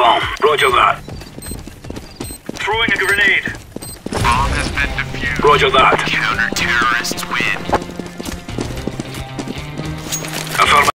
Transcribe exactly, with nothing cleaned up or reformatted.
bomb. Roger that. Throwing a grenade. Bomb has been defused. Roger that. Counter-terrorists